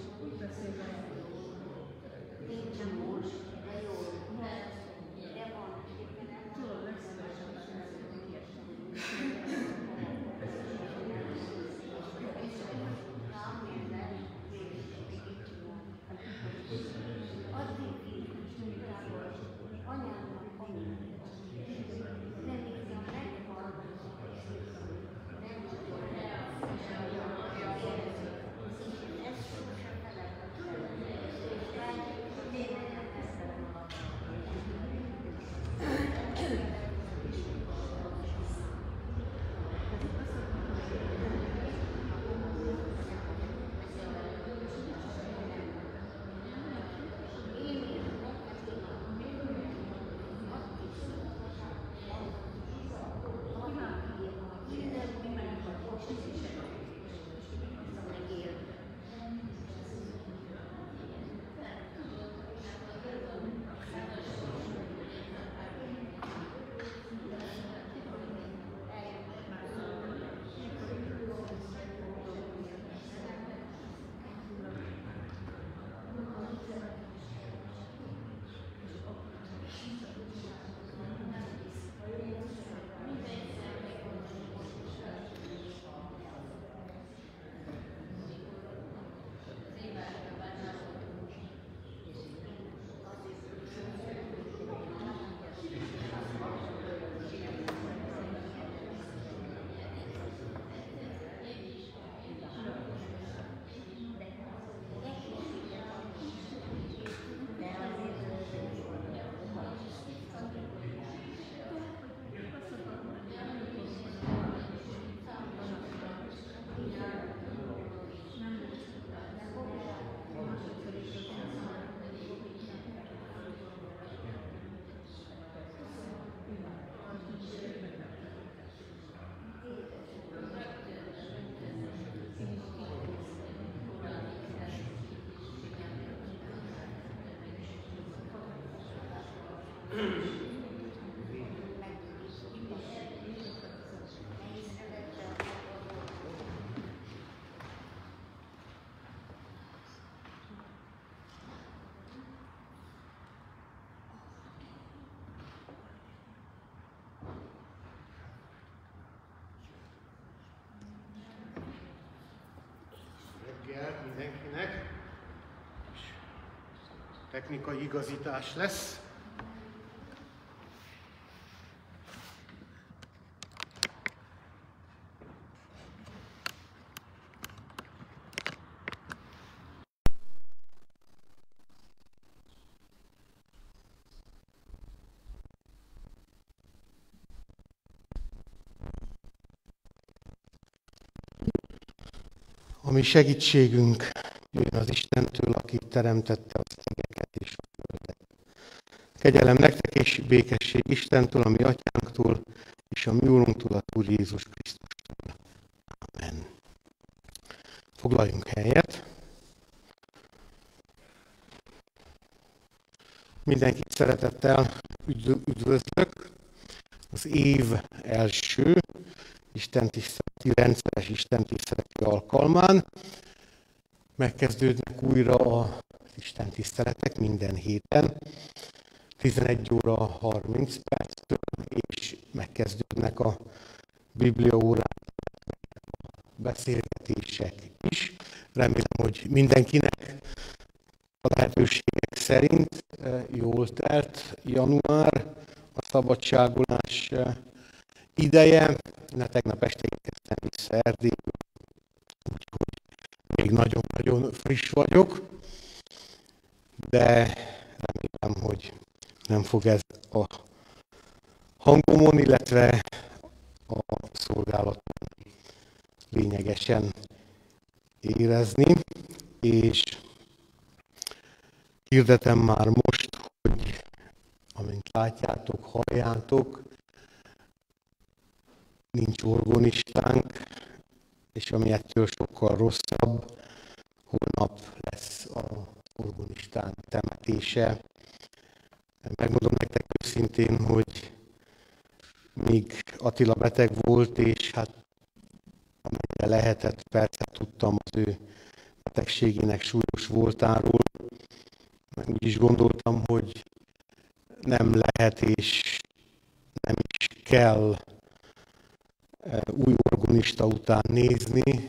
Mindenkinek. Technikai igazítás lesz. A mi segítségünk jön az Istentől, aki teremtette az égeket és a földet. Kegyelem nektek és békesség Istentől, a mi atyánktól, és a mi úrunktól, a Úr Jézus Krisztustól. Amen. Foglaljunk helyet. Mindenkit szeretettel üdvözlök. Az év első istentiszteleti, rendszeres istentiszteleti alkalmán megkezdődnek újra az istentiszteletek minden héten, 11 óra 30 perctől, és megkezdődnek a bibliaórák, beszélgetések is. Remélem, hogy mindenkinek a lehetőségek szerint jól telt január, a szabadságolás ideje. Én tegnap este érkeztem vissza Erdélyből, úgyhogy még nagyon-nagyon friss vagyok, de remélem, hogy nem fog ez a hangomon, illetve a szolgálaton lényegesen érezni, és hirdetem már most, hogy amint látjátok, halljátok, nincs orgonistánk, és ami ettől sokkal rosszabb, holnap lesz az orgonistánk temetése. Megmondom nektek őszintén, hogy még Attila beteg volt, és hát amennyire lehetett, persze tudtam az ő betegségének súlyos voltáról. Úgy is gondoltam, hogy nem lehet és nem is kell új organista után nézni.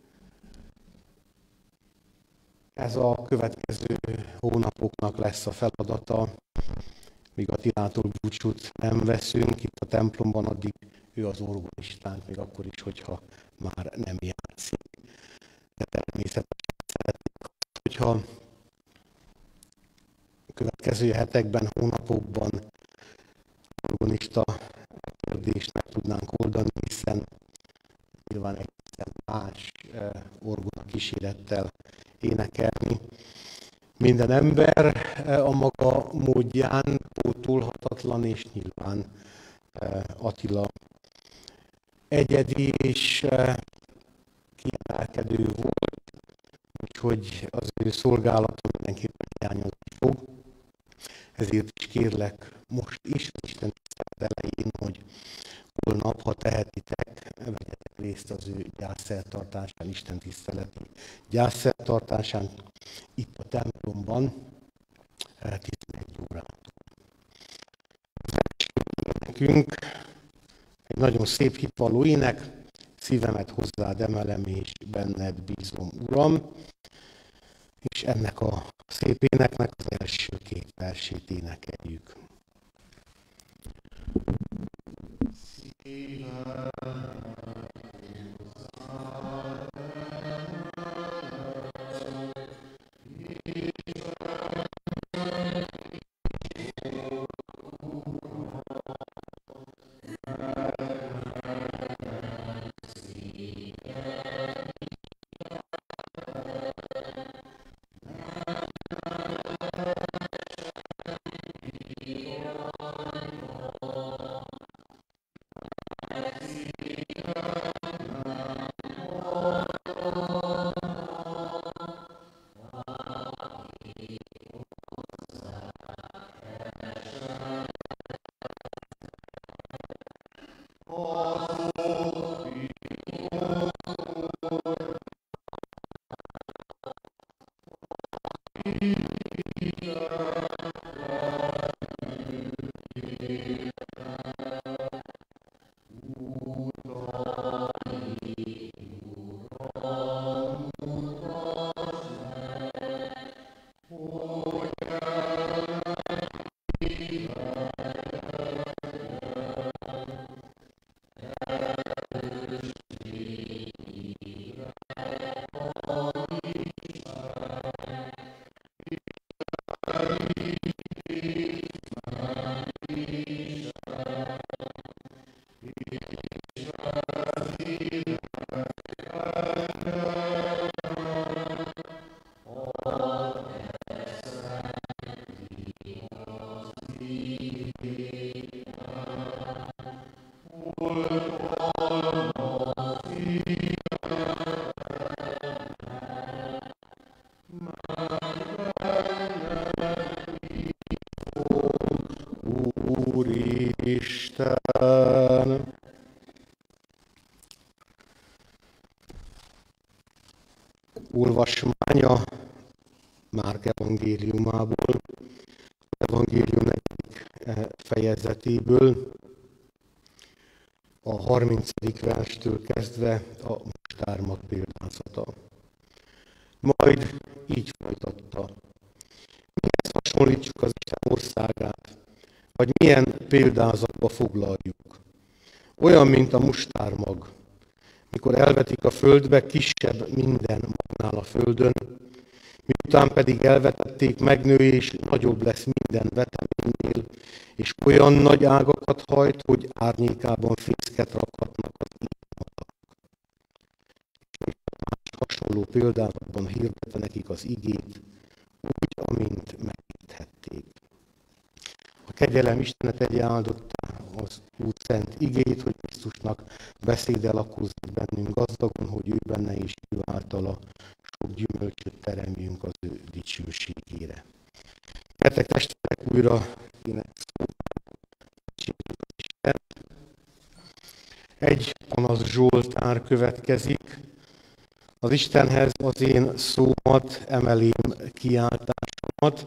Ez a következő hónapoknak lesz a feladata, míg Attilától búcsút nem veszünk itt a templomban, addig ő az organistánk, még akkor is, hogyha már nem játszik. De természetesen szeretnék azt, hogyha a következő hetekben, hónapokban organista kérdést meg tudnánk oldani, hiszen nyilván egészen más orgona kísérettel énekelni. Minden ember a maga módján pótolhatatlan, és nyilván Attila egyedi és kiemelkedő volt, úgyhogy az ő szolgálaton mindenképpen hiányozni fog. Ezért is kérlek most is, Isten tisztelet elején, hogy holnap, ha tehetitek, vegyetek részt az ő gyászszertartásán, Isten tiszteleti gyászszertartásán itt a templomban 11 órától. Az első énekünk egy nagyon szép hitvalló ének, szívemet hozzád emelem és benned bízom, Uram, és ennek a szép éneknek az első két versét énekeljük. Úristen! Olvasmánya Márk evangéliumából, evangélium 4. fejezetéből, a 30. verstől kezdve a mustármag példázata. Majd így folytatta. Mihez hasonlítsuk az Isten országát, vagy milyen példázatba foglaljuk? Olyan, mint a mustármag. Mikor elvetik a földbe, kisebb minden magnál a földön, miután pedig elvetették, megnő és nagyobb lesz minden veteménynél, és olyan nagy ágakat hajt, hogy árnyékában fészket rakhatnak az ígéretek. Hasonló példázatban hirdetve nekik az igét, úgy, amint megérthették. A kegyelem Istenet egy áldotta az Úr szent igét, hogy Krisztusnak beszéde lakozzék bennünk gazdagon, hogy ő benne és ő általa sok gyümölcsöt teremjünk az ő dicsőségére. Gyertek testvérek, újra kéne Isten. Egy panasz Zsoltár következik, Az Istenhez az én szómat, emelém kiáltásomat.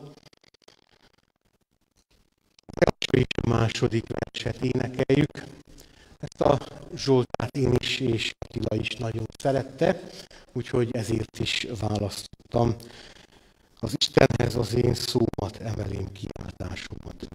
Az első és a második verset énekeljük. Ezt a Zsoltát én is és Attila is nagyon szerette, úgyhogy ezért is választottam. Az Istenhez az én szómat, emelém kiáltásomat.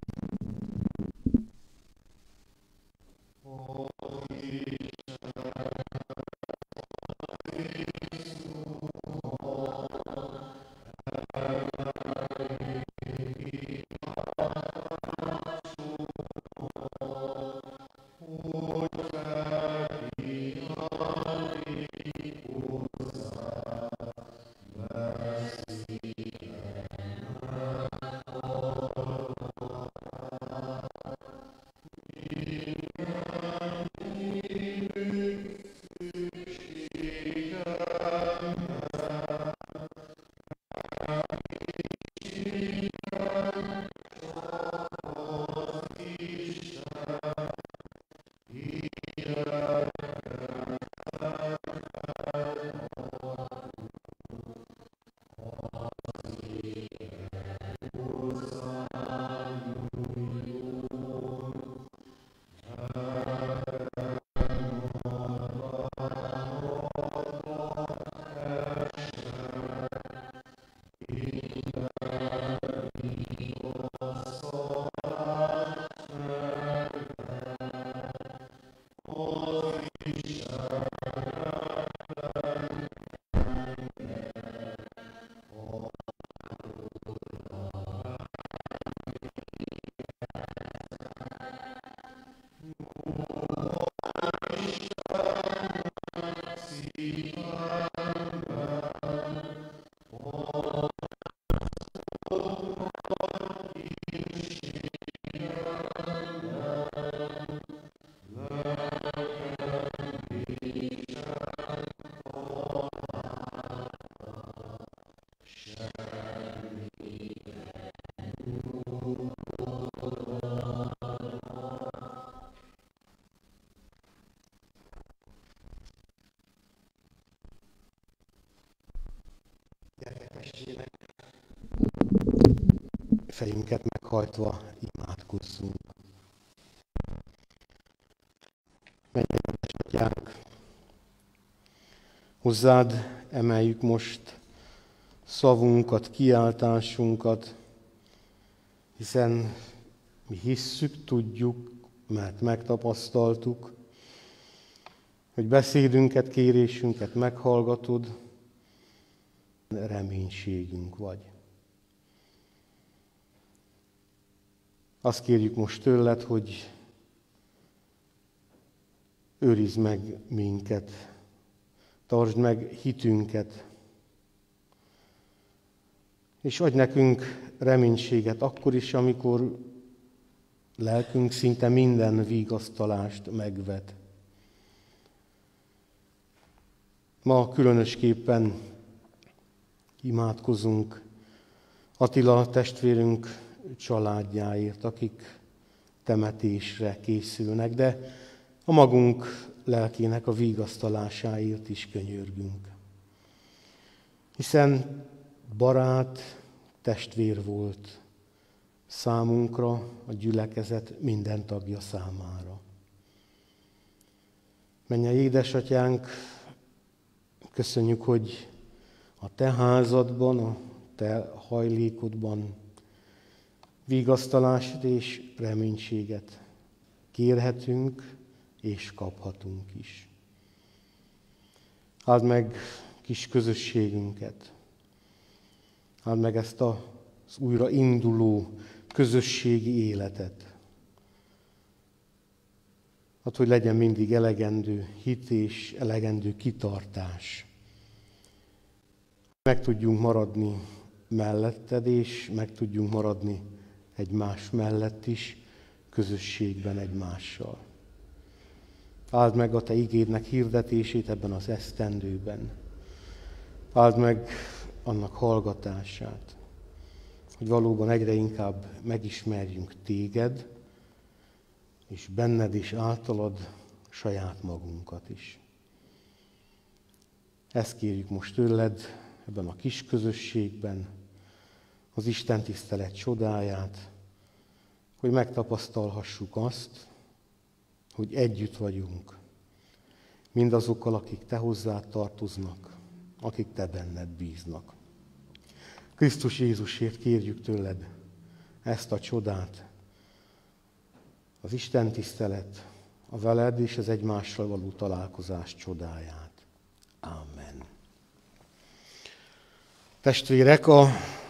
Fejünket meghajtva imádkozzunk. Mennyei Atyánk, hozzád emeljük most szavunkat, kiáltásunkat, hiszen mi hisszük, tudjuk, mert megtapasztaltuk, hogy beszédünket, kérésünket meghallgatod, reménységünk vagy. Azt kérjük most tőled, hogy őrizd meg minket, tartsd meg hitünket, és adj nekünk reménységet akkor is, amikor lelkünk szinte minden vigasztalást megvet. Ma különösképpen imádkozunk Attila testvérünk családjáért, akik temetésre készülnek, de a magunk lelkének a vigasztalásáért is könyörgünk. Hiszen barát, testvér volt számunkra, a gyülekezet minden tagja számára. Mennyei édesatyánk, köszönjük, hogy a te házadban, a te hajlékodban vigasztalást és reménységet kérhetünk és kaphatunk is. Áld meg kis közösségünket, áld meg ezt az újra induló közösségi életet. Add, hogy legyen mindig elegendő hit és elegendő kitartás. Meg tudjunk maradni melletted, és meg tudjunk maradni egymás mellett is, közösségben egymással. Áld meg a te igédnek hirdetését ebben az esztendőben. Áld meg annak hallgatását, hogy valóban egyre inkább megismerjünk téged, és benned is általad saját magunkat is. Ezt kérjük most tőled ebben a kis közösségben, az Isten tisztelet csodáját, hogy megtapasztalhassuk azt, hogy együtt vagyunk mindazokkal, akik te hozzád tartoznak, akik te benned bíznak. Krisztus Jézusért kérjük tőled ezt a csodát, az Isten tisztelet, a veled és az egymással való találkozás csodáját. Amen. Testvérek, a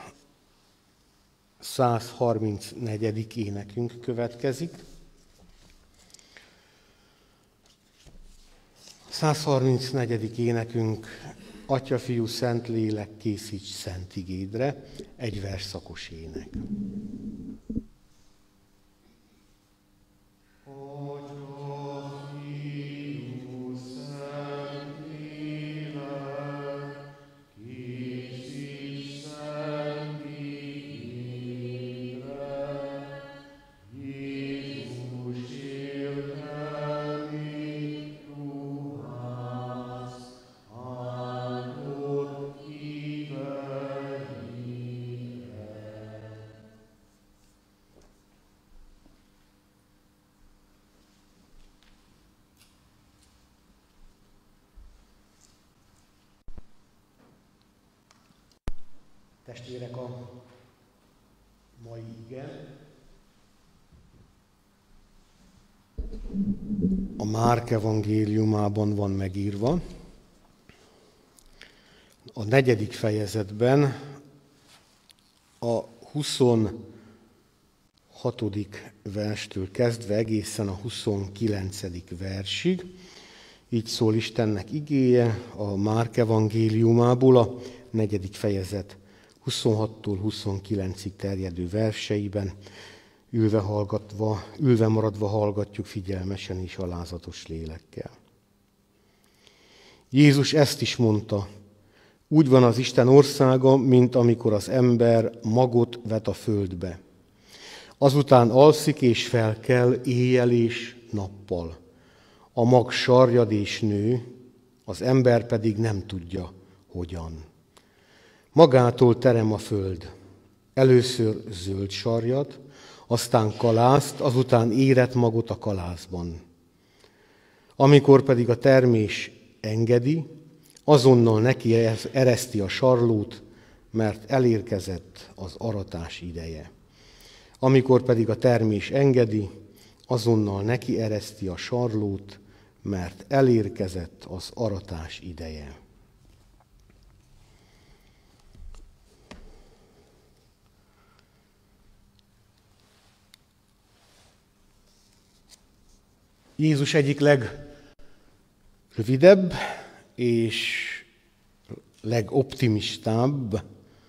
134. énekünk következik. 134. énekünk Atya, Fiú, Szentlélek, készíts szent igédre, egy versszakos ének. Testvérek, a mai ige a Márk evangéliumában van megírva. A 4. fejezetben a 26. verstől kezdve egészen a 29. versig. Így szól Istennek igéje a Márk evangéliumából, a 4. fejezet 26-tól 29-ig terjedő verseiben, ülve maradva hallgatjuk figyelmesen és alázatos lélekkel. Jézus ezt is mondta: úgy van az Isten országa, mint amikor az ember magot vet a földbe. Azután alszik és felkel éjjel és nappal. A mag sarjad és nő, az ember pedig nem tudja, hogyan. Magától terem a föld. Először zöld sarjat, aztán kalászt, azután érett magot a kalászban. Amikor pedig a termés engedi, azonnal neki ereszti a sarlót, mert elérkezett az aratás ideje. Amikor pedig a termés engedi, azonnal neki ereszti a sarlót, mert elérkezett az aratás ideje. Jézus egyik legrövidebb és legoptimistább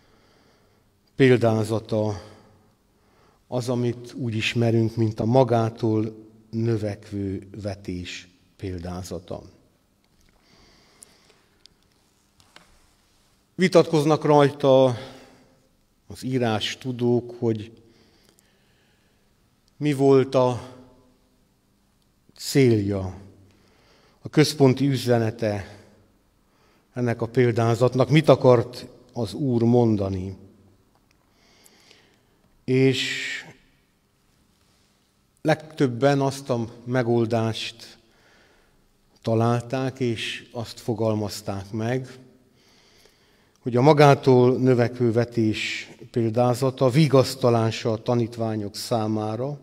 példázata az, amit úgy ismerünk, mint a magától növekvő vetés példázata. Vitatkoznak rajta az írás tudók, hogy mi volt a célja, a központi üzenete ennek a példázatnak, mit akart az Úr mondani. És legtöbben azt a megoldást találták, és azt fogalmazták meg, hogy a magától növekvő vetés példázata vigasztalása a tanítványok számára,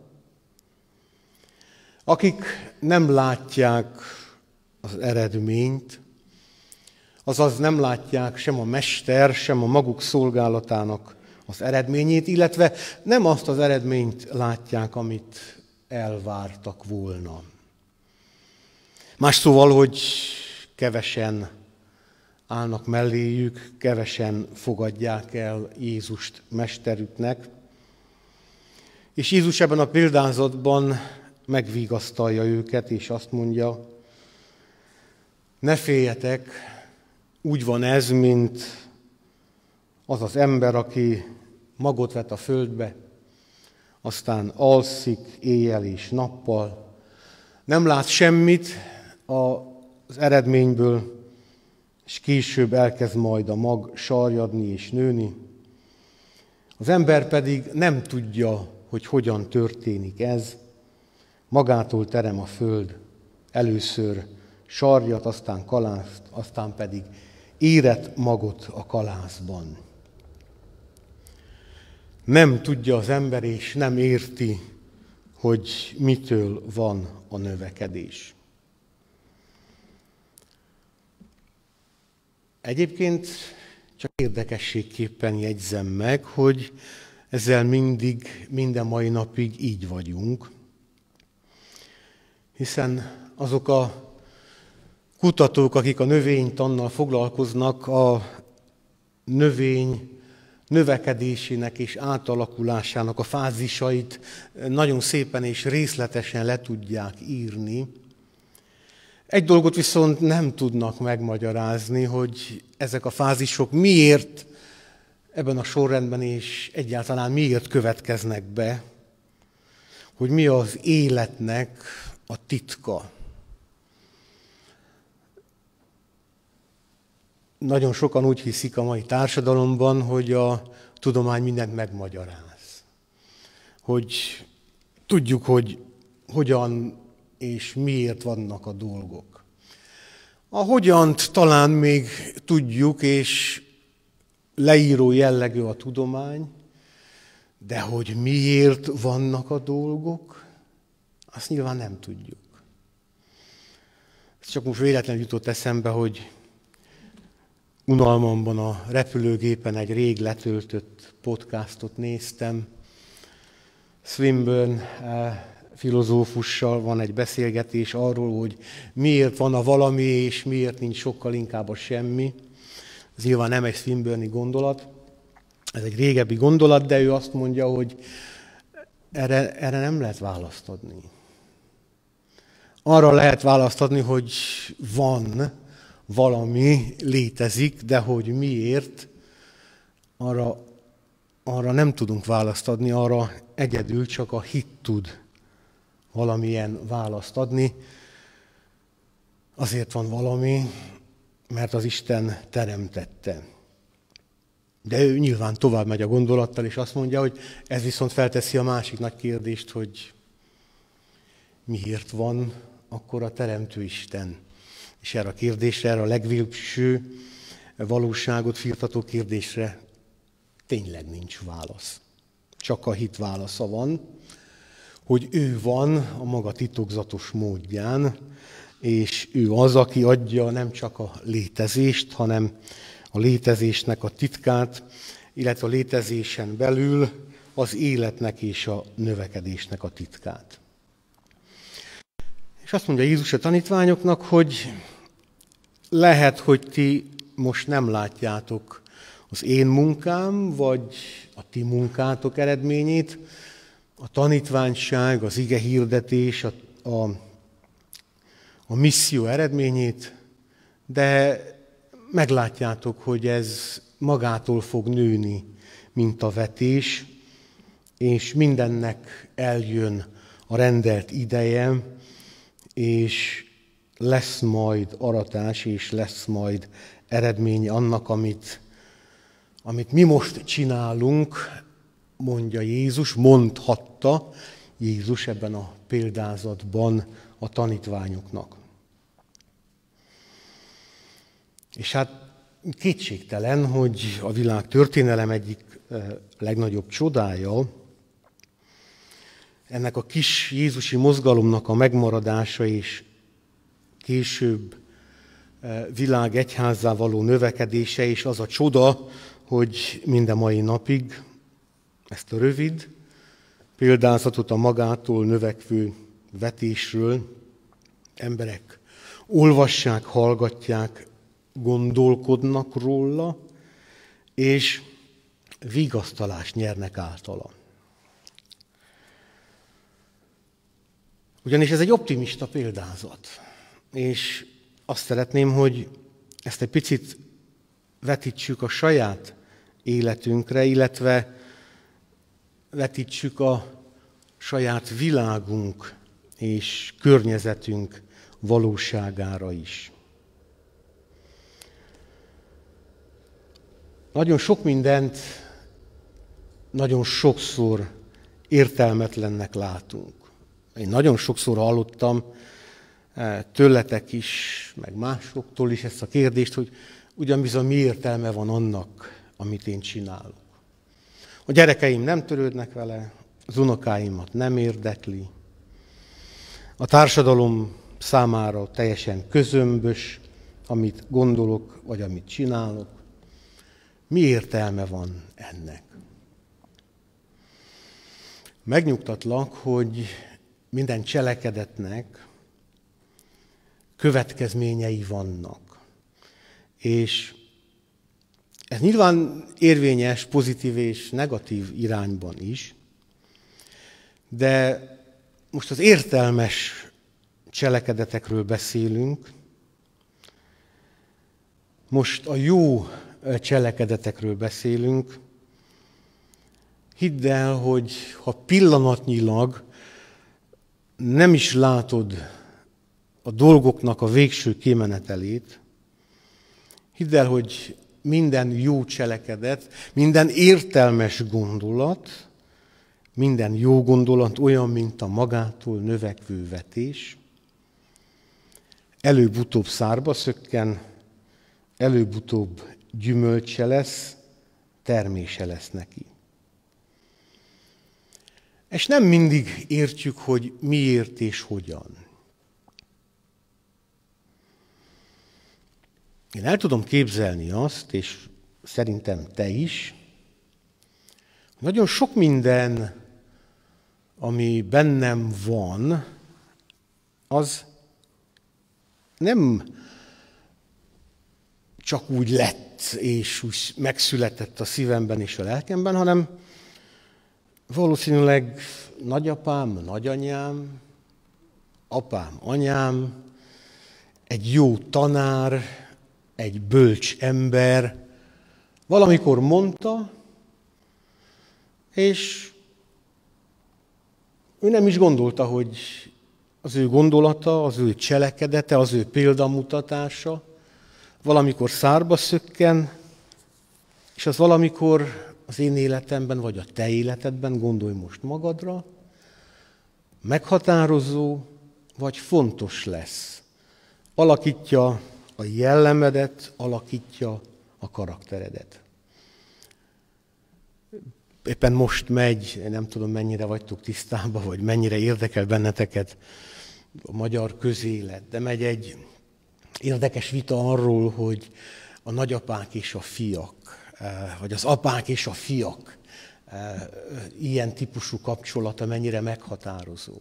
akik nem látják az eredményt, azaz nem látják sem a mester, sem a maguk szolgálatának az eredményét, illetve nem azt az eredményt látják, amit elvártak volna. Más szóval, hogy kevesen állnak melléjük, kevesen fogadják el Jézust mesterüknek. És Jézus ebben a példázatban megvigasztalja őket, és azt mondja: ne féljetek, úgy van ez, mint az az ember, aki magot vet a földbe, aztán alszik éjjel és nappal, nem lát semmit az eredményből, és később elkezd majd a mag sarjadni és nőni. Az ember pedig nem tudja, hogy hogyan történik ez. Magától terem a föld először sarjat, aztán kalászt, aztán pedig érett magot a kalászban. Nem tudja az ember és nem érti, hogy mitől van a növekedés. Egyébként csak érdekességképpen jegyzem meg, hogy ezzel minden mai napig így vagyunk, hiszen azok a kutatók, akik a növénytannal foglalkoznak, a növény növekedésének és átalakulásának a fázisait nagyon szépen és részletesen le tudják írni. Egy dolgot viszont nem tudnak megmagyarázni, hogy ezek a fázisok miért ebben a sorrendben és egyáltalán miért következnek be, hogy mi az életnek a titka. Nagyon sokan úgy hiszik a mai társadalomban, hogy a tudomány mindent megmagyaráz. Hogy tudjuk, hogy hogyan és miért vannak a dolgok. A hogyant talán még tudjuk, és leíró jellegű a tudomány, de hogy miért vannak a dolgok, azt nyilván nem tudjuk. Ez csak most véletlenül jutott eszembe, hogy unalmamban a repülőgépen egy rég letöltött podcastot néztem. Swinburne filozófussal van egy beszélgetés arról, hogy miért van a valami, és miért nincs sokkal inkább a semmi. Ez nyilván nem egy Swinburne-i gondolat, ez egy régebbi gondolat, de ő azt mondja, hogy erre nem lehet választ adni. Arra lehet választ adni, hogy van valami, létezik, de hogy miért, arra nem tudunk választ adni, arra egyedül csak a hit tud valamilyen választ adni. Azért van valami, mert az Isten teremtette. De ő nyilván tovább megy a gondolattal, és azt mondja, hogy ez viszont felteszi a másik nagy kérdést, hogy miért van akkor a teremtő Isten. És erre a kérdésre, erre a legvégső valóságot firtató kérdésre tényleg nincs válasz. Csak a hit válasza van, hogy ő van a maga titokzatos módján, és ő az, aki adja nem csak a létezést, hanem a létezésnek a titkát, illetve a létezésen belül az életnek és a növekedésnek a titkát. És azt mondja Jézus a tanítványoknak, hogy lehet, hogy ti most nem látjátok az én munkám, vagy a ti munkátok eredményét, a tanítványság, az ige hirdetés, a misszió eredményét, de meglátjátok, hogy ez magától fog nőni, mint a vetés, és mindennek eljön a rendelt ideje, és lesz majd aratás, és lesz majd eredménye annak, amit mi most csinálunk, mondja Jézus, mondhatta Jézus ebben a példázatban a tanítványoknak. És hát kétségtelen, hogy a világ történelem egyik legnagyobb csodája, ennek a kis jézusi mozgalomnak a megmaradása és később világ egyházzá való növekedése, és az a csoda, hogy minden mai napig ezt a rövid példázatot a magától növekvő vetésről emberek olvassák, hallgatják, gondolkodnak róla, és vigasztalást nyernek általa. Ugyanis ez egy optimista példázat, és azt szeretném, hogy ezt egy picit vetítsük a saját életünkre, illetve vetítsük a saját világunk és környezetünk valóságára is. Nagyon sok mindent, nagyon sokszor értelmetlennek látunk. Én nagyon sokszor hallottam tőletek is, meg másoktól is ezt a kérdést, hogy ugyan bizony mi értelme van annak, amit én csinálok. A gyerekeim nem törődnek vele, az unokáimat nem érdekli. A társadalom számára teljesen közömbös, amit gondolok, vagy amit csinálok. Mi értelme van ennek? Megnyugtatlak, hogy minden cselekedetnek következményei vannak. És ez nyilván érvényes pozitív és negatív irányban is, de most az értelmes cselekedetekről beszélünk, most a jó cselekedetekről beszélünk. Hidd el, hogy ha pillanatnyilag nem is látod a dolgoknak a végső kimenetelét, hidd el, hogy minden jó cselekedet, minden értelmes gondolat, minden jó gondolat olyan, mint a magától növekvő vetés, előbb-utóbb szárba szökken, előbb-utóbb gyümölcse lesz, termése lesz neki. És nem mindig értjük, hogy miért és hogyan. Én el tudom képzelni azt, és szerintem te is, nagyon sok minden, ami bennem van, az nem csak úgy lett, és úgy megszületett a szívemben és a lelkemben, hanem valószínűleg nagyapám, nagyanyám, apám, anyám, egy jó tanár, egy bölcs ember valamikor mondta, és ő nem is gondolta, hogy az ő gondolata, az ő cselekedete, az ő példamutatása valamikor szárba szökken, és az valamikor az én életemben, vagy a te életedben, gondolj most magadra, meghatározó, vagy fontos lesz. Alakítja a jellemedet, alakítja a karakteredet. Éppen most megy, nem tudom mennyire vagytok tisztában, vagy mennyire érdekel benneteket a magyar közélet, de megy egy érdekes vita arról, hogy a nagyapák és a fiak, vagy az apák és a fiak ilyen típusú kapcsolata mennyire meghatározó.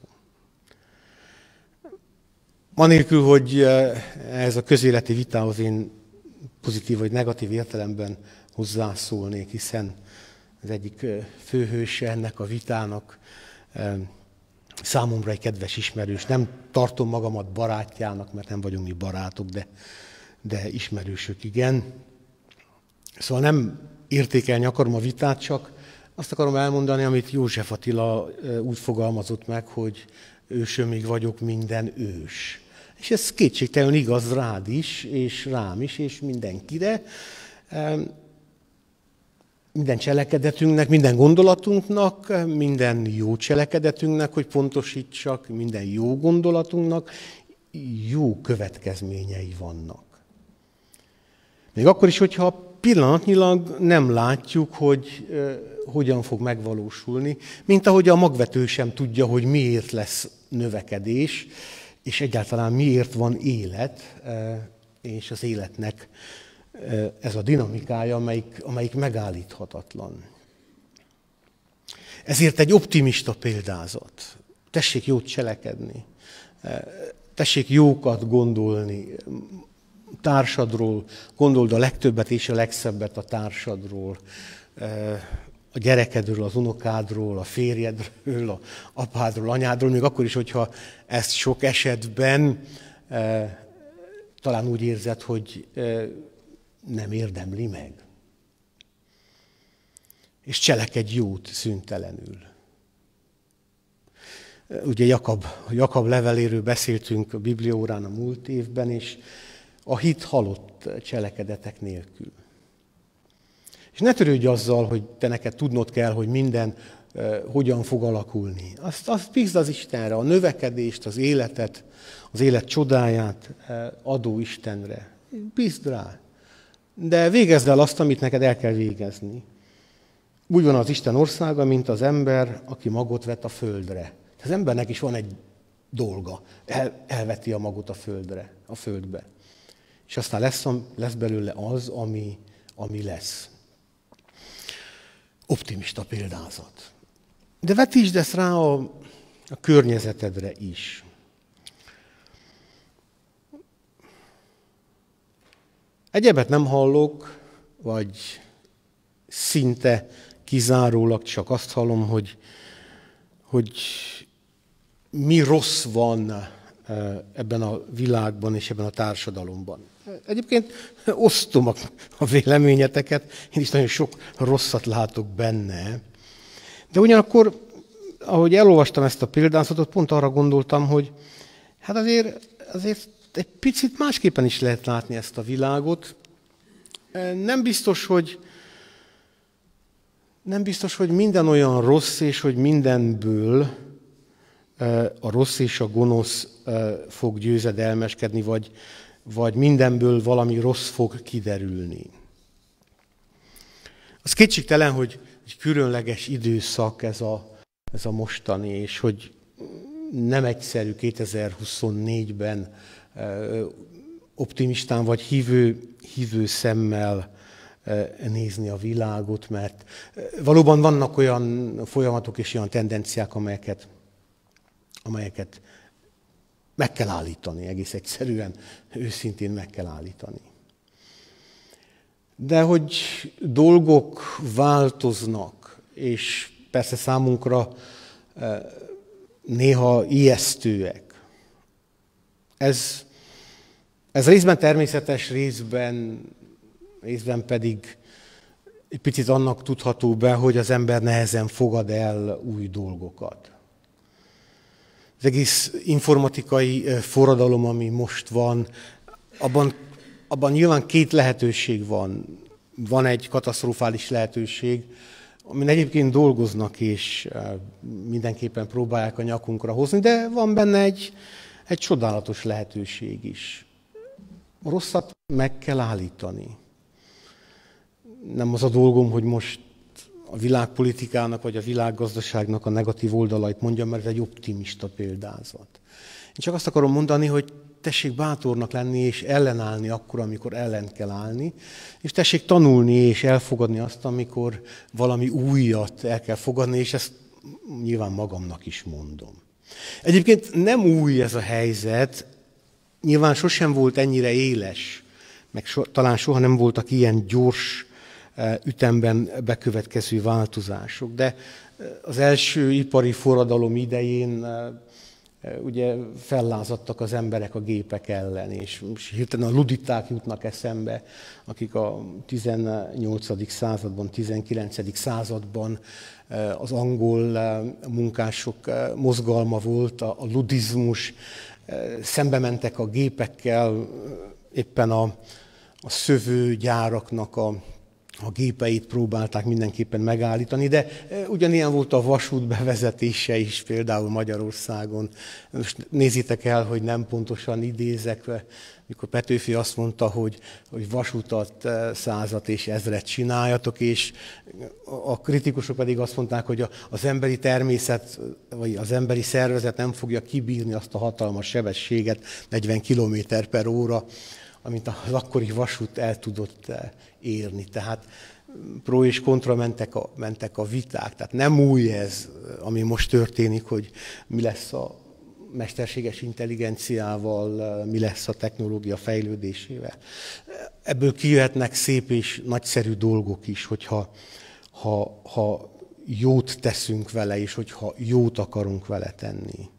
Anélkül, hogy ez a közéleti vitához én pozitív vagy negatív értelemben hozzászólnék, hiszen az egyik főhőse ennek a vitának számomra egy kedves ismerős. Nem tartom magamat barátjának, mert nem vagyunk mi barátok, de ismerősök igen. Szóval nem értékelni akarom a vitát, csak azt akarom elmondani, amit József Attila úgy fogalmazott meg, hogy ősömig vagyok minden ős. És ez kétségtelenül igaz rád is, és rám is, és mindenkire. Minden cselekedetünknek, minden gondolatunknak, minden jó cselekedetünknek, hogy pontosítsak, minden jó gondolatunknak jó következményei vannak. Még akkor is, hogyha pillanatnyilag nem látjuk, hogy hogyan fog megvalósulni, mint ahogy a magvető sem tudja, hogy miért lesz növekedés, és egyáltalán miért van élet, és az életnek ez a dinamikája, amelyik megállíthatatlan. Ezért egy optimista példázat. Tessék jót cselekedni, tessék jókat gondolni társadról, gondold a legtöbbet és a legszebbet a társadról, a gyerekedről, az unokádról, a férjedről, a apádról, anyádról, még akkor is, hogyha ezt sok esetben talán úgy érzed, hogy nem érdemli meg. És cselekedj jót szüntelenül. Ugye Jakab leveléről beszéltünk a bibliaórán a múlt évben, és a hit halott cselekedetek nélkül. És ne törődj azzal, hogy te neked tudnod kell, hogy minden hogyan fog alakulni. Azt bízd az Istenre, a növekedést, az életet, az élet csodáját adó Istenre. Bízd rá. De végezd el azt, amit neked el kell végezni. Úgy van az Isten országa, mint az ember, aki magot vet a földre. Az embernek is van egy dolga. Elveti a magot a földbe. És aztán lesz belőle az, ami lesz. Optimista példázat. De vetítsd ezt rá a környezetedre is. Egyebet nem hallok, vagy szinte kizárólag csak azt hallom, hogy mi rossz van ebben a világban és ebben a társadalomban. Egyébként osztom a véleményeteket, én is nagyon sok rosszat látok benne. De ugyanakkor, ahogy elolvastam ezt a példázatot, pont arra gondoltam, hogy hát azért egy picit másképpen is lehet látni ezt a világot. Nem biztos, hogy minden olyan rossz, és hogy mindenből a rossz és a gonosz fog győzedelmeskedni, vagy mindenből valami rossz fog kiderülni. Az kétségtelen, hogy egy különleges időszak ez a mostani, és hogy nem egyszerű 2024-ben optimistán vagy hívő szemmel nézni a világot, mert valóban vannak olyan folyamatok és olyan tendenciák, amelyeket meg kell állítani, egész egyszerűen, őszintén meg kell állítani. De hogy dolgok változnak, és persze számunkra néha ijesztőek. Ez részben természetes, részben pedig egy picit annak tudható be, hogy az ember nehezen fogad el új dolgokat. Az egész informatikai forradalom, ami most van, abban nyilván két lehetőség van. Van egy katasztrofális lehetőség, amin egyébként dolgoznak, és mindenképpen próbálják a nyakunkra hozni, de van benne egy csodálatos lehetőség is. A rosszat meg kell állítani. Nem az a dolgom, hogy most a világpolitikának vagy a világgazdaságnak a negatív oldalait mondjam, mert ez egy optimista példázat. Én csak azt akarom mondani, hogy tessék bátornak lenni és ellenállni akkor, amikor ellen kell állni, és tessék tanulni és elfogadni azt, amikor valami újat el kell fogadni, és ezt nyilván magamnak is mondom. Egyébként nem új ez a helyzet, nyilván sosem volt ennyire éles, meg talán soha nem voltak ilyen gyors ütemben bekövetkező változások. De az első ipari forradalom idején ugye fellázadtak az emberek a gépek ellen, és hirtelen a luditák jutnak eszembe, akik a 18. században, 19. században az angol munkások mozgalma volt, a ludizmus, szembe mentek a gépekkel, éppen a szövőgyáraknak a gépeit próbálták mindenképpen megállítani, de ugyanilyen volt a vasút bevezetése is például Magyarországon. Most nézzétek el, hogy nem pontosan idézek, mikor Petőfi azt mondta, hogy vasutat, 100-at és 1000-et csináljatok, és a kritikusok pedig azt mondták, hogy az emberi természet, vagy az emberi szervezet nem fogja kibírni azt a hatalmas sebességet, 40 km/h, amit az akkori vasút el tudott érni. Tehát pro és kontra mentek a viták. Tehát nem új ez, ami most történik, hogy mi lesz a mesterséges intelligenciával, mi lesz a technológia fejlődésével. Ebből kijöhetnek szép és nagyszerű dolgok is, hogyha jót teszünk vele, és hogyha jót akarunk vele tenni.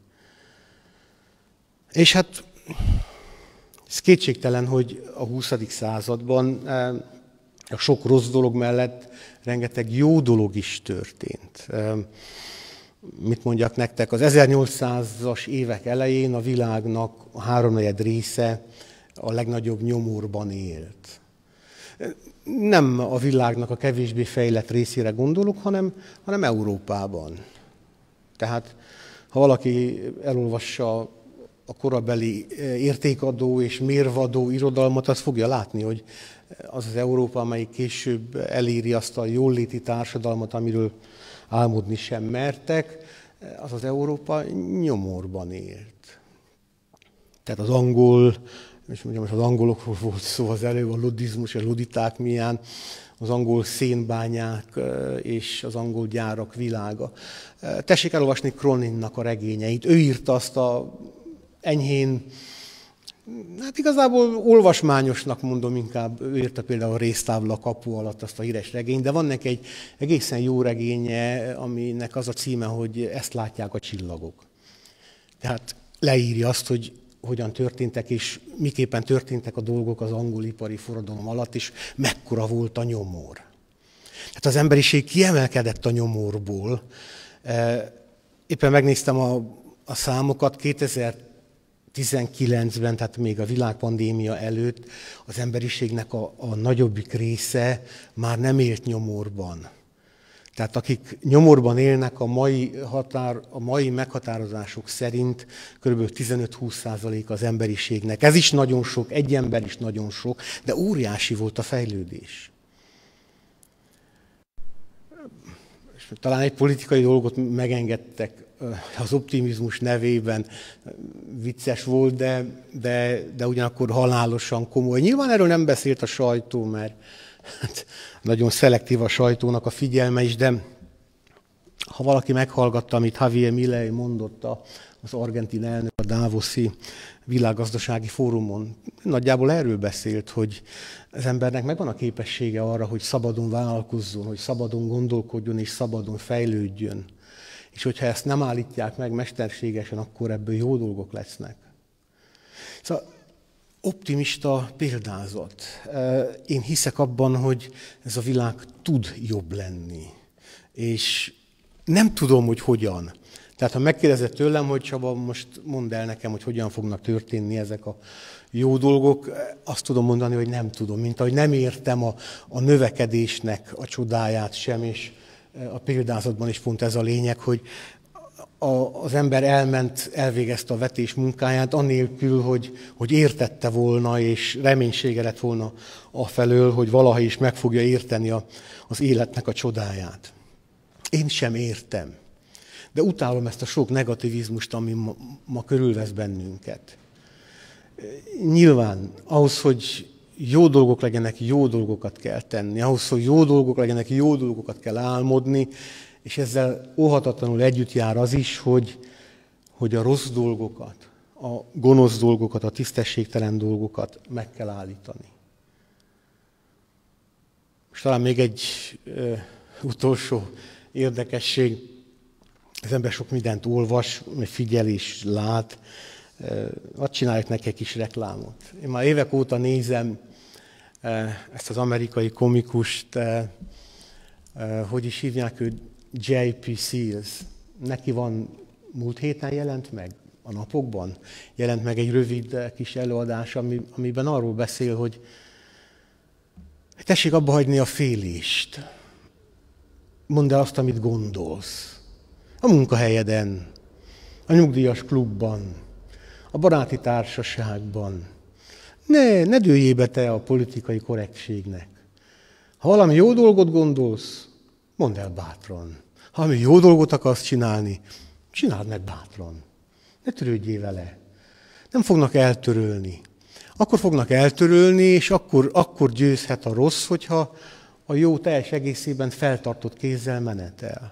És hát ez kétségtelen, hogy a 20. században a sok rossz dolog mellett rengeteg jó dolog is történt. Mit mondjak nektek? Az 1800-as évek elején a világnak a 3/4 része a legnagyobb nyomorban élt. Nem a világnak a kevésbé fejlett részére gondolok, hanem Európában. Tehát, ha valaki elolvassa a korabeli értékadó és mérvadó irodalmat, az fogja látni, hogy az az Európa, amelyik később eléri azt a jóléti társadalmat, amiről álmodni sem mertek, az az Európa nyomorban élt. Tehát az angol, és mondjam, most az angolokról volt szó az előbb, a ludizmus, a luditák mián, az angol szénbányák és az angol gyárak világa. Tessék elolvasni Croninnak a regényeit. Ő írta azt a enyhén, hát igazából olvasmányosnak mondom inkább, ő írta például a Résztábla kapu alatt azt a híres regényt, de van neki egy egészen jó regénye, aminek az a címe, hogy Ezt látják a csillagok. Tehát leírja azt, hogy hogyan történtek, és miképpen történtek a dolgok az angol ipari forradalom alatt, és mekkora volt a nyomor. Hát az emberiség kiemelkedett a nyomorból. Éppen megnéztem a számokat, 2019-ben, tehát még a világpandémia előtt az emberiségnek a nagyobbik része már nem élt nyomorban. Tehát akik nyomorban élnek, a mai meghatározások szerint kb. 15-20% az emberiségnek. Ez is nagyon sok, egy ember is nagyon sok, de óriási volt a fejlődés. És talán egy politikai dolgot megengedtek az optimizmus nevében, vicces volt, de ugyanakkor halálosan komoly. Nyilván erről nem beszélt a sajtó, mert hát, nagyon szelektív a sajtónak a figyelme is, de ha valaki meghallgatta, amit Javier Milei mondott, az argentin elnök a Davoszi világgazdasági fórumon, nagyjából erről beszélt, hogy az embernek megvan a képessége arra, hogy szabadon vállalkozzon, hogy szabadon gondolkodjon és szabadon fejlődjön. És hogyha ezt nem állítják meg mesterségesen, akkor ebből jó dolgok lesznek. Szóval optimista példázat. Én hiszek abban, hogy ez a világ tud jobb lenni. És nem tudom, hogy hogyan. Tehát ha megkérdezed tőlem, hogy Csaba, most mondd el nekem, hogy hogyan fognak történni ezek a jó dolgok, azt tudom mondani, hogy nem tudom. Mint ahogy nem értem a növekedésnek a csodáját sem, és a példázatban is pont ez a lényeg, hogy az ember elvégezte a vetés munkáját, anélkül, hogy értette volna, és reménysége lett volna afelől, hogy valaha is meg fogja érteni az életnek a csodáját. Én sem értem, de utálom ezt a sok negativizmust, ami ma körülvesz bennünket. Nyilván ahhoz, hogy jó dolgok legyenek, jó dolgokat kell tenni. Ahhoz, hogy jó dolgok legyenek, jó dolgokat kell álmodni, és ezzel óhatatlanul együtt jár az is, hogy a rossz dolgokat, a gonosz dolgokat, a tisztességtelen dolgokat meg kell állítani. És talán még egy utolsó érdekesség, az ember sok mindent olvas, figyel és lát, hadd csinálják neki egy kis reklámot. Én már évek óta nézem ezt az amerikai komikust, hogy is hívják őt, J.P. Seals. Neki van, múlt héten jelent meg, a napokban jelent meg egy rövid kis előadás, amiben arról beszél, hogy tessék abba hagyni a félést. Mondd el azt, amit gondolsz. A munkahelyeden, a nyugdíjas klubban, a baráti társaságban. Ne dőljél be te a politikai korrektségnek. Ha valami jó dolgot gondolsz, mondd el bátran. Ha valami jó dolgot akarsz csinálni, csináld meg bátran. Ne törődjél vele. Nem fognak eltörölni. Akkor fognak eltörölni, és akkor győzhet a rossz, hogyha a jó teljes egészében feltartott kézzel menetel.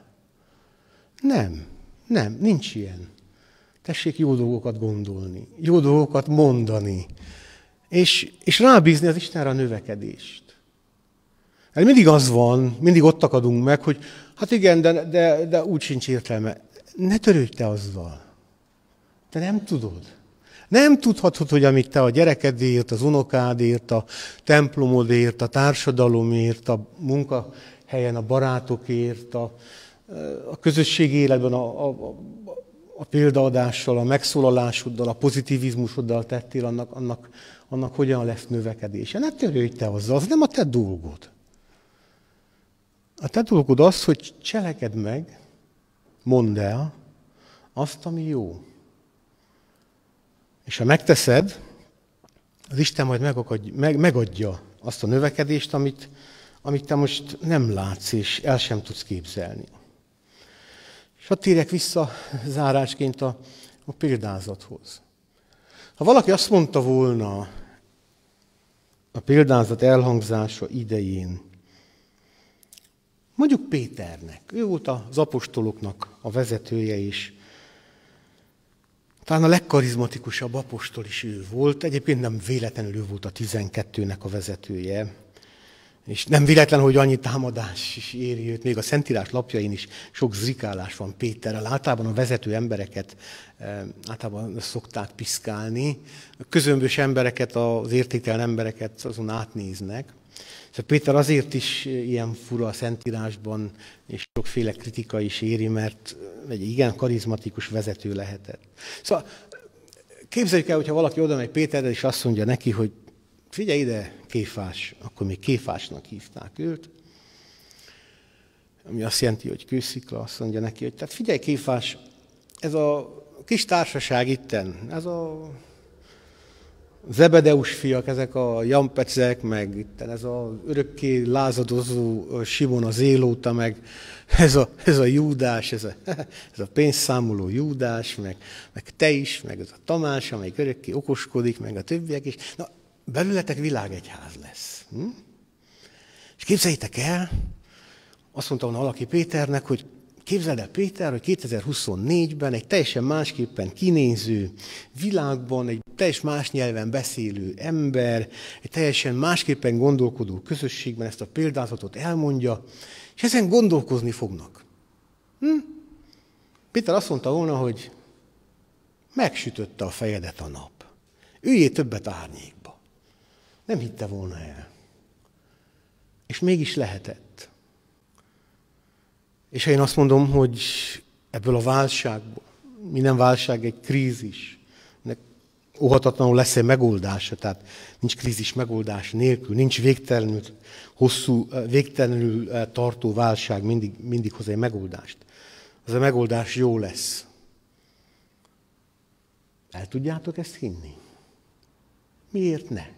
Nem, nincs ilyen. Tessék jó dolgokat gondolni, jó dolgokat mondani, és rábízni az Istenre a növekedést. Hát mindig az van, mindig ott akadunk meg, hogy hát igen, de úgy sincs értelme. Ne törődj te azzal. Te nem tudod. Nem tudhatod, hogy amit te a gyerekedért, az unokádért, a templomodért, a társadalomért, a munkahelyen, a barátokért, a közösségi életben, a példaadással, a megszólalásoddal, a pozitivizmusoddal tettél, annak hogyan lesz növekedése. Ne törődj te azzal, az nem a te dolgod. A te dolgod az, hogy cselekedd meg, mondd el azt, ami jó. És ha megteszed, az Isten majd megadja azt a növekedést, amit te most nem látsz, és el sem tudsz képzelni. És hadd térjek vissza zárásként a példázathoz. Ha valaki azt mondta volna a példázat elhangzása idején, mondjuk Péternek, ő volt az apostoloknak a vezetője is, talán a legkarizmatikusabb apostol is ő volt, egyébként nem véletlenül ő volt a 12-nek a vezetője, és nem véletlen, hogy annyi támadás is éri őt, még a Szentírás lapjain is sok zrikálás van Péterrel. Általában a vezető embereket általában szokták piszkálni, a közömbös embereket, az értéktelen embereket azon átnéznek. Szóval Péter azért is ilyen fura a Szentírásban, és sokféle kritika is éri, mert egy igen karizmatikus vezető lehetett. Szóval képzeljük el, hogyha valaki oda megy Péterrel, és azt mondja neki, hogy figyelj ide, Kéfás, akkor még Kéfásnak hívták őt, ami azt jelenti, hogy kőszikla, azt mondja neki, hogy tehát figyelj Kéfás, ez a kis társaság itten, ez a Zebedeus fiak, ezek a Jampecek, meg itten ez az örökké lázadozó Simon az Zélóta, meg ez a Júdás, ez a pénzszámoló Júdás, meg te is, meg ez a Tamás, amelyik örökké okoskodik, meg a többiek is. Na, belőletek világegyház lesz. És képzeljétek el, azt mondta volna valaki Péternek, hogy képzeld el Péter, hogy 2024-ben egy teljesen másképpen kinéző világban, egy teljesen más nyelven beszélő ember, egy teljesen másképpen gondolkodó közösségben ezt a példázatot elmondja, és ezen gondolkozni fognak. Péter azt mondta volna, hogy megsütötte a fejedet a nap. Üljél többet árnyékba. Nem hitte volna el. És mégis lehetett. És én azt mondom, hogy ebből a válságból, minden válság egy krízis, óhatatlanul lesz egy megoldása, tehát nincs krízis megoldás nélkül, nincs végtelenül hosszú, végtelenül tartó válság, mindig hoz egy megoldást. Az a megoldás jó lesz. El tudjátok ezt hinni? Miért ne?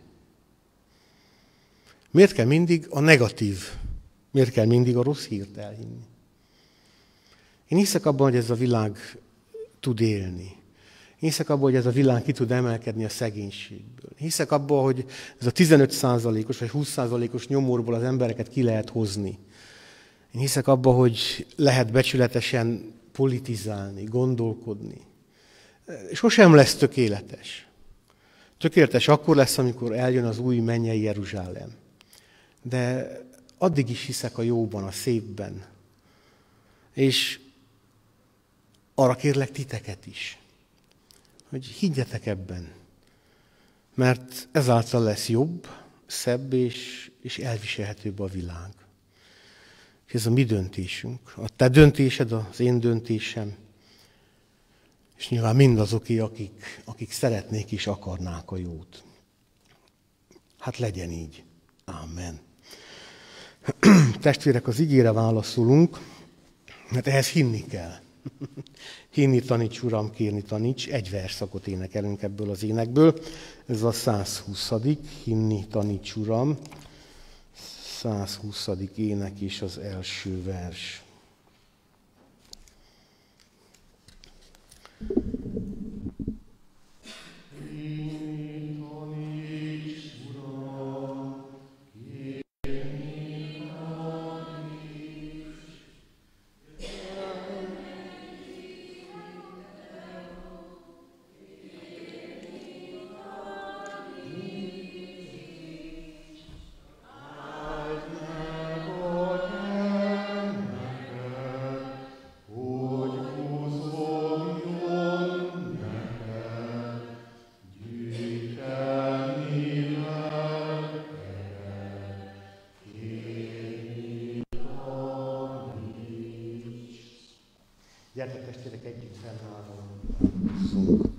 Miért kell mindig a negatív, miért kell mindig a rossz hírt elhinni? Én hiszek abban, hogy ez a világ tud élni. Én hiszek abban, hogy ez a világ ki tud emelkedni a szegénységből. Hiszek abban, hogy ez a 15%-os vagy 20%-os nyomorból az embereket ki lehet hozni. Én hiszek abban, hogy lehet becsületesen politizálni, gondolkodni. Sosem lesz tökéletes. Tökéletes akkor lesz, amikor eljön az új mennyei Jeruzsálem. De addig is hiszek a jóban, a szépben. És arra kérlek titeket is, hogy higgyetek ebben, mert ezáltal lesz jobb, szebb és elviselhetőbb a világ. És ez a mi döntésünk. A te döntésed, az én döntésem, és nyilván mindazoké, akik szeretnék és akarnák a jót. Hát legyen így. Amen. Testvérek, az igére válaszolunk, mert ehhez hinni kell. Hinni taníts, Uram, kérni taníts. Egy verszakot énekelünk ebből az énekből. Ez a 120. Hinni taníts, Uram. 120. ének és az első vers. Gyertek testvérek, együtt fennállva.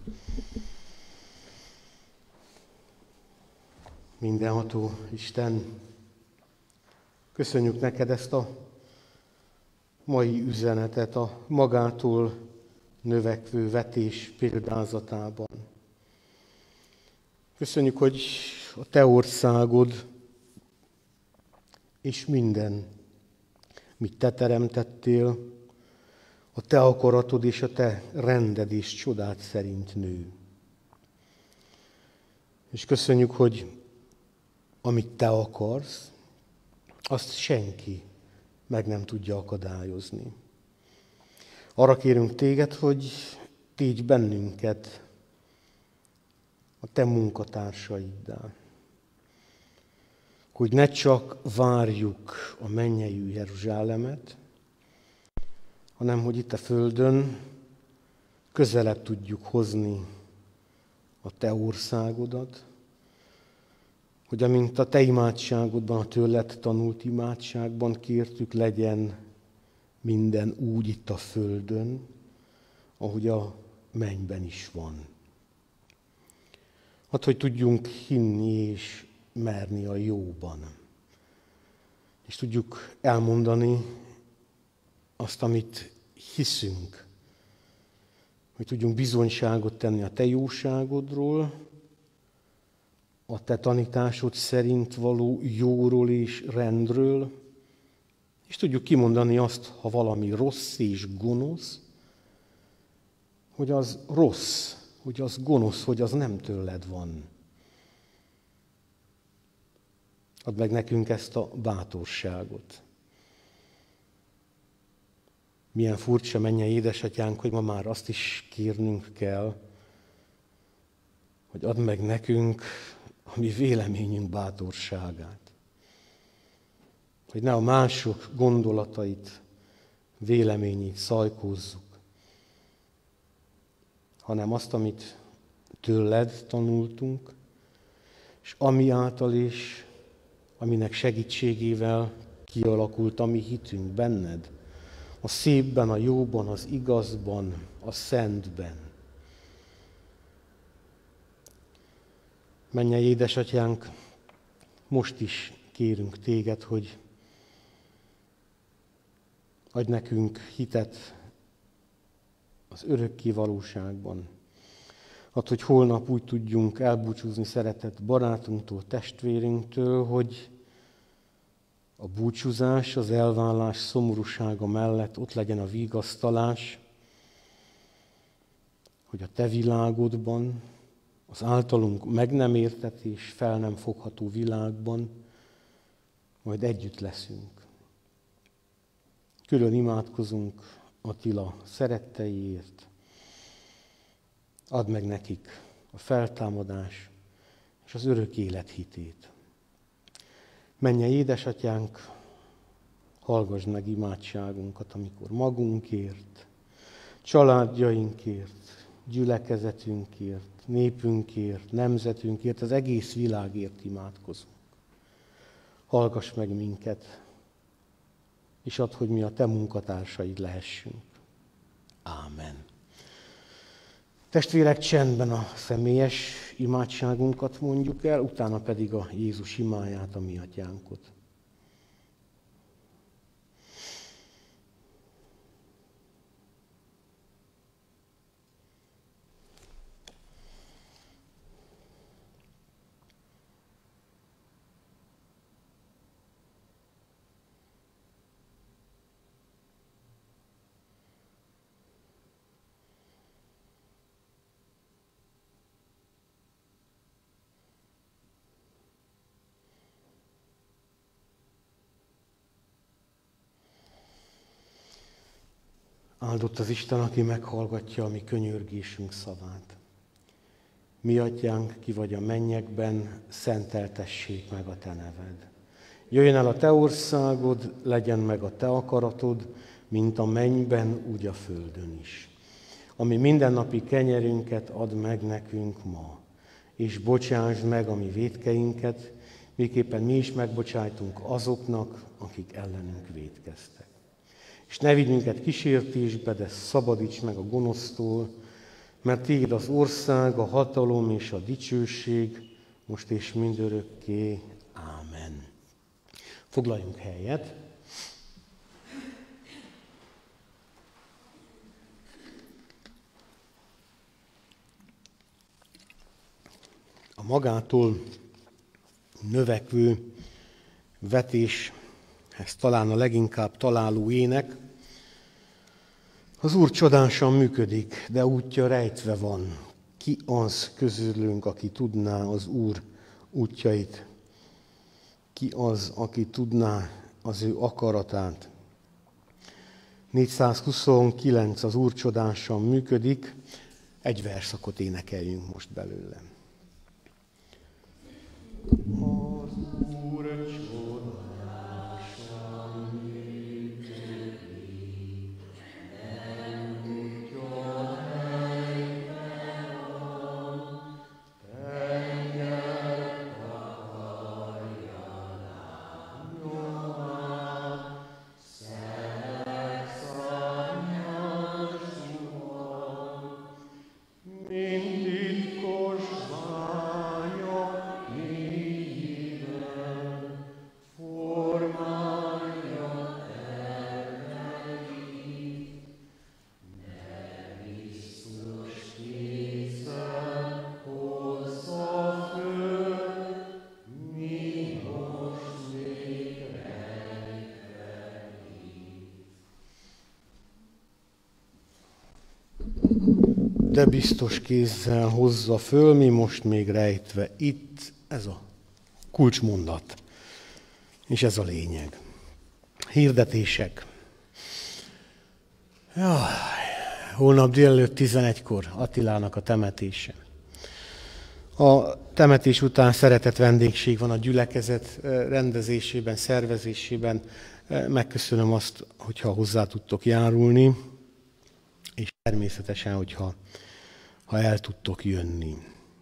Mindenható Isten, köszönjük neked ezt a mai üzenetet a magától növekvő vetés példázatában. Köszönjük, hogy a te országod és minden, mit te teremtettél, a te akaratod és a te rended és csodád szerint nő. És köszönjük, hogy amit te akarsz, azt senki meg nem tudja akadályozni. Arra kérünk téged, hogy tégy bennünket a te munkatársaiddá. Hogy ne csak várjuk a mennyei Jeruzsálemet, hanem hogy itt a földön közelebb tudjuk hozni a te országodat, hogy amint a te imádságodban, a tőled tanult imádságban kértük, legyen minden úgy itt a földön, ahogy a mennyben is van. Hát, hogy tudjunk hinni és merni a jóban. És tudjuk elmondani azt, amit hiszünk. Hogy tudjunk bizonyságot tenni a te jóságodról, a te tanításod szerint való jóról és rendről, és tudjuk kimondani azt, ha valami rossz és gonosz, hogy az rossz, hogy az gonosz, hogy az nem tőled van. Add meg nekünk ezt a bátorságot. Milyen furcsa, mennyei édesatyánk, hogy ma már azt is kérnünk kell, hogy add meg nekünk a mi véleményünk bátorságát. Hogy ne a mások gondolatait, véleményét szajkózzuk, hanem azt, amit tőled tanultunk, és ami által is, aminek segítségével kialakult a mi hitünk benned, a szépben, a jóban, az igazban, a szentben. Mennyei édesatyánk, most is kérünk téged, hogy adj nekünk hitet az örökké valóságban. Add, hogy holnap úgy tudjunk elbúcsúzni szeretett barátunktól, testvérünktől, hogy a búcsúzás, az elvállás szomorúsága mellett ott legyen a vigasztalás, hogy a te világodban, az általunk meg nem értett és fel nem fogható világban majd együtt leszünk. Külön imádkozunk Attila szeretteiért. Add meg nekik a feltámadás és az örök élet hitét. Mennyei édesatyánk, hallgass meg imádságunkat, amikor magunkért, családjainkért, gyülekezetünkért, népünkért, nemzetünkért, az egész világért imádkozunk. Hallgass meg minket, és add, hogy mi a te munkatársaid lehessünk. Ámen. Testvérek, csendben a személyes imádságunkat mondjuk el, utána pedig a Jézus imáját, a mi atyánkot. Áldott az Isten, aki meghallgatja a mi könyörgésünk szavát. Mi atyánk, ki vagy a mennyekben, szenteltessék meg a te neved. Jöjjön el a te országod, legyen meg a te akaratod, mint a mennyben, úgy a földön is. Ami mindennapi kenyerünket add meg nekünk ma, és bocsásd meg a mi vétkeinket, miképpen mi is megbocsájtunk azoknak, akik ellenünk vétkeztek. És ne vigy minket kísértésbe, de szabadíts meg a gonosztól, mert Tiéd az ország, a hatalom és a dicsőség, most és mindörökké. Ámen. Foglaljunk helyet. A magától növekvő vetéshez talán a leginkább találó ének. Az Úr csodásan működik, de útja rejtve van. Ki az közülünk, aki tudná az Úr útjait? Ki az, aki tudná az ő akaratát? 429 az Úr csodásan működik, egy verszakot énekeljünk most belőle. Az Úr csodásan működik, nem útja rejtve van, tenger takarja lábnyomát, szelek szárnyas zuhan, mint titkos bánya mélyében, formálja terveit, de biztos kézzel hozza föl, mi most még rejtve itt. De biztos kézzel hozza föl, mi most még rejtve itt. Ez a kulcsmondat. És ez a lényeg. Hirdetések. Jaj, holnap délelőtt 11-kor Attilának a temetése. A temetés után szeretett vendégség van a gyülekezet rendezésében, szervezésében. Megköszönöm azt, hogyha hozzá tudtok járulni, és természetesen, hogyha el tudtok jönni.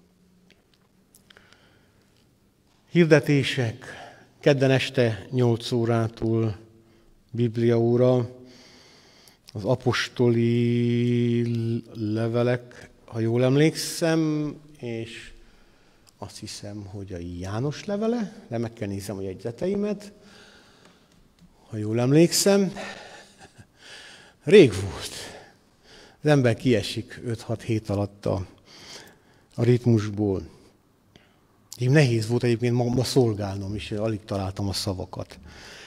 Hirdetések. Kedden este 8 órától Bibliaóra, az apostoli levelek, ha jól emlékszem, és azt hiszem, hogy a János levele, de meg kell nézem a jegyzeteimet, ha jól emlékszem. Rég volt. Az ember kiesik 5-6 hét alatt a ritmusból. Én nehéz volt egyébként ma szolgálnom, és alig találtam a szavakat.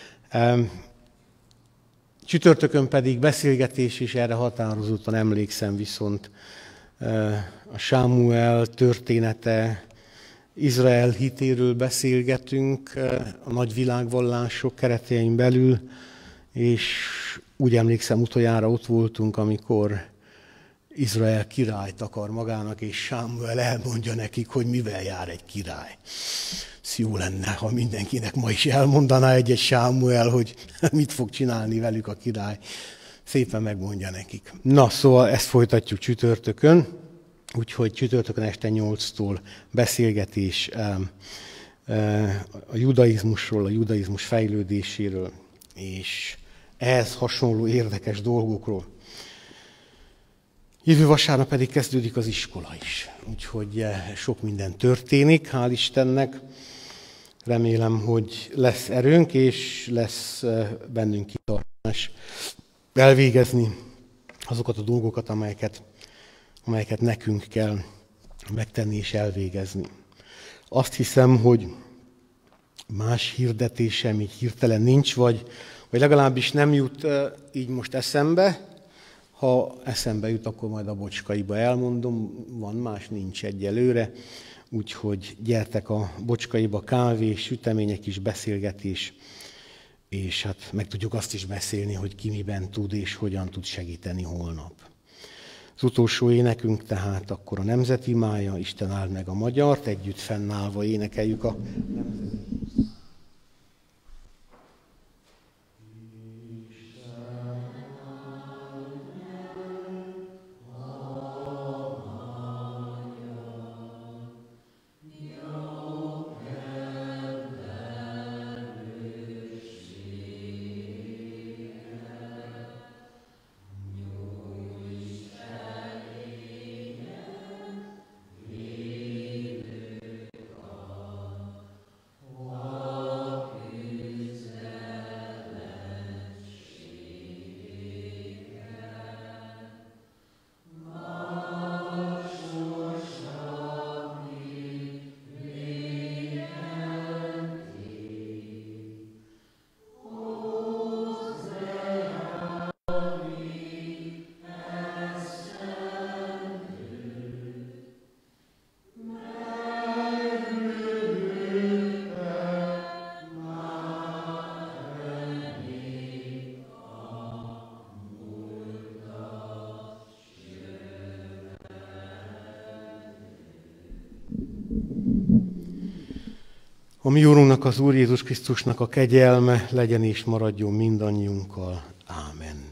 Csütörtökön pedig beszélgetés, és erre határozottan emlékszem viszont a Sámuel története, Izrael hitéről beszélgetünk a nagy világvallások keretein belül, és úgy emlékszem, utoljára ott voltunk, amikor Izrael királyt akar magának, és Sámuel elmondja nekik, hogy mivel jár egy király. Ez jó lenne, ha mindenkinek ma is elmondaná egy Sámuel, hogy mit fog csinálni velük a király. Szépen megmondja nekik. Na, szóval ezt folytatjuk csütörtökön, úgyhogy csütörtökön este 8-tól beszélgetés a judaizmusról, a judaizmus fejlődéséről, és ehhez hasonló érdekes dolgokról. Jövő vasárnap pedig kezdődik az iskola is, úgyhogy sok minden történik, hál' Istennek. Remélem, hogy lesz erőnk, és lesz bennünk kitartás elvégezni azokat a dolgokat, amelyeket nekünk kell megtenni és elvégezni. Azt hiszem, hogy más hirdetésem így hirtelen nincs, vagy legalábbis nem jut így most eszembe. Ha eszembe jut, akkor majd a Bocskaiba elmondom, van más, nincs egyelőre. Úgyhogy gyertek a Bocskaiba, kávé, sütemények is, beszélgetés, és hát meg tudjuk azt is beszélni, hogy ki miben tud és hogyan tud segíteni holnap. Az utolsó énekünk tehát akkor a nemzeti imája, Isten áld meg a magyart, együtt fennállva énekeljük a nemzeti. A mi Úrunknak, az Úr Jézus Krisztusnak a kegyelme legyen és maradjon mindannyiunkkal. Ámen.